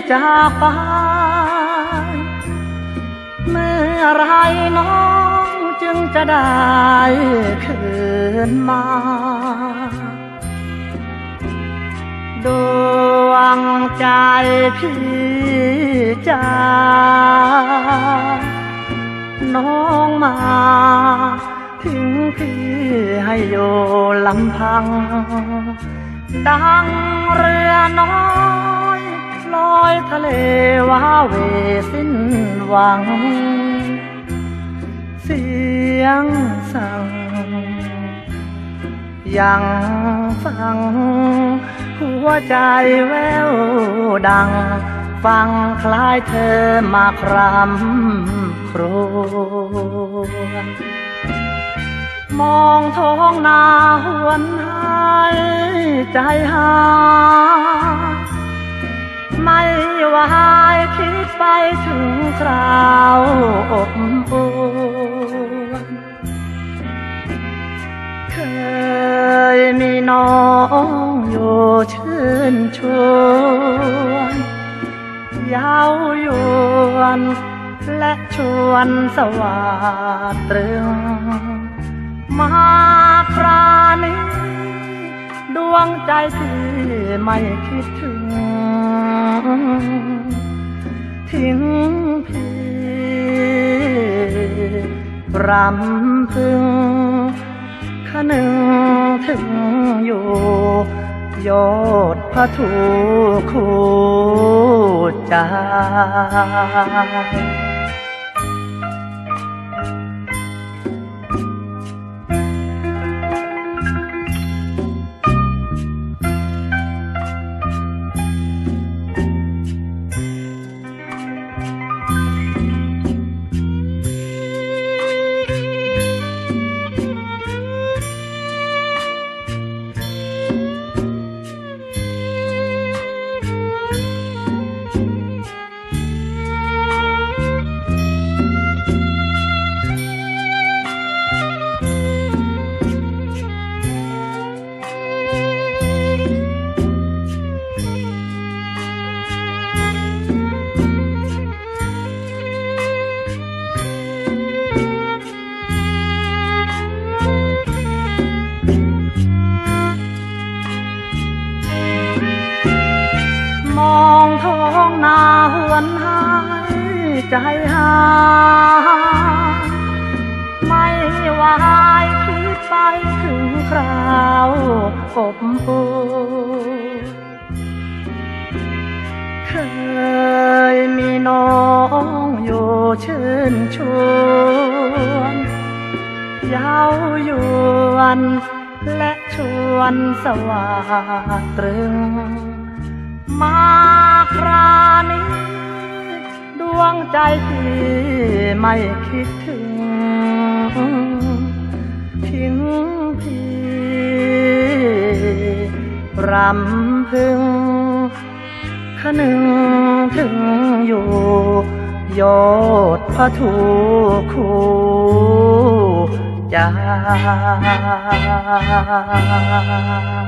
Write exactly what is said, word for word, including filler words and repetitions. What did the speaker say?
จากบ้านเมื่อไรน้องจึงจะได้คืนมาดวงใจพี่จ๋าน้องมาทิ้งพี่ให้อยู่ลำพังดังเรือน้อยลอยทะเลว้าเหวสิ้นหวังเสียงสั่งยังฟังหัวใจแววดังฟังคล้ายเธอมาครำครวญมองท้องนาหวนหายใจหาไม่วายคิดไปถึงคราวอบอุ่นเคยมีน้องอยู่ชื่นชวนเย้ายวนและชวนสวาดตรึงมาครานี้ดวงใจที่ไม่คิดถึงทิ้งพี่รำพึงขนึงถึงอยู่ยอดพระถูคู่ใจมองท้องนาหวนหายใจหาไม่วายคิดไปถึงคราวอบอุ่นเคยมีน้องอยู่ชื่นชวนเย้ายวนและชวนสวาดตรึงมาครานี้ดวงใจที่ไม่คิดถึงทิ้งพี่รำพึงขนึงถึงอยู่ยอดพระถูคู่ใจ